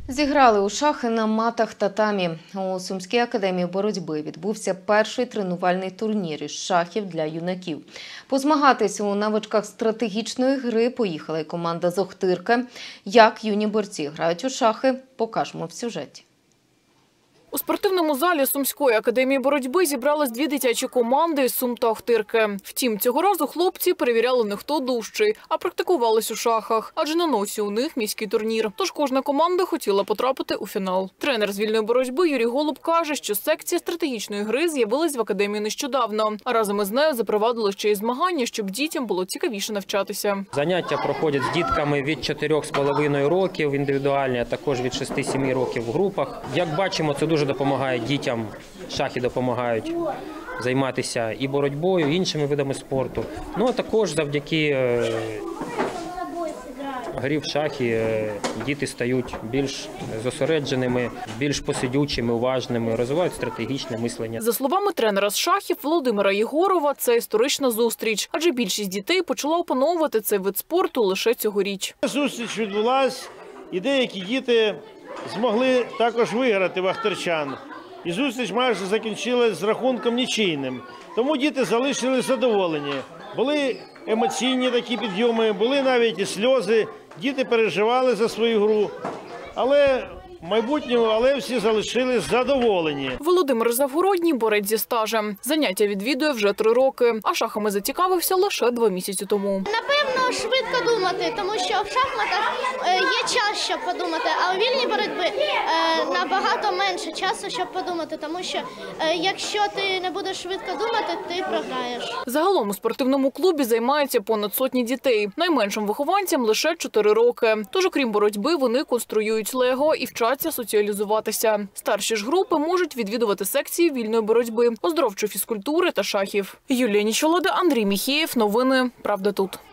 Зіграли у шахи на матах татамі. У Сумській академії боротьби відбувся перший тренувальний турнір із шахів для юнаків. Позмагатись у навичках стратегічної гри поїхала й команда з Охтирки. Як юні борці грають у шахи, покажемо в сюжеті. У спортивному залі Сумської академії боротьби зібрались дві дитячі команди із Сум та Охтирки. Втім, цього разу хлопці перевіряли не хто дужчий, а практикувались у шахах. Адже на носі у них міський турнір. Тож кожна команда хотіла потрапити у фінал. Тренер з вільної боротьби Юрій Голуб каже, що секція стратегічної гри з'явилась в академії нещодавно. А разом із нею запровадили ще й змагання, щоб дітям було цікавіше навчатися. Заняття проходять з дітками від 4,5 років індивідуальні, а також від 6-7 років в групах. Як бачимо, це дуже допомагає дітям, шахи допомагають займатися і боротьбою, і іншими видами спорту. Ну, а також завдяки грі в шахи діти стають більш зосередженими, більш посидючими, уважними, розвивають стратегічне мислення. За словами тренера з шахів Володимира Єгорова, це історична зустріч, адже більшість дітей почала опановувати цей вид спорту лише цьогоріч. Зустріч відбулася, і деякі діти змогли також виграти в охтирчан. І зустріч майже закінчилась з рахунком нічийним. Тому діти залишились задоволені. Були емоційні такі підйоми, були навіть і сльози. Діти переживали за свою гру. Але в майбутньому всі залишились задоволені. Володимир Завгородній – борець зі стажем. Заняття відвідує вже 3 роки, а шахами зацікавився лише 2 місяці тому. Напевно, швидко думати, тому що в шахматах є час, щоб подумати, а у вільній боротьбі набагато менше часу, щоб подумати, тому що якщо ти не будеш швидко думати, ти програєш. Загалом у спортивному клубі займаються понад 100 дітей. Найменшим вихованцям лише 4 роки. Тож, окрім боротьби, вони конструюють лего і вчаться соціалізуватися. Старші ж групи можуть відвідувати секції вільної боротьби, оздоровчої фізкультури та шахів. Юлія Нічолода, Андрій Міхеєв. Новини «Правда тут».